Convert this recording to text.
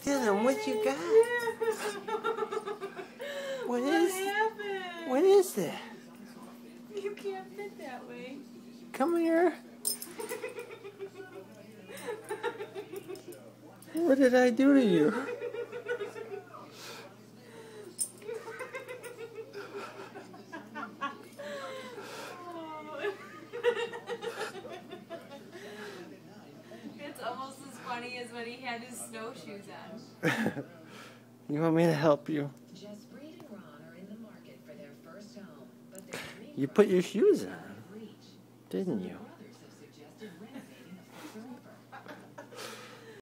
Dylan, what you got? What happened? What is that? You can't fit that way. Come here. What did I do to you? It's almost as funny as when he had his snowshoes on. You want me to help you? You put your shoes on, didn't you?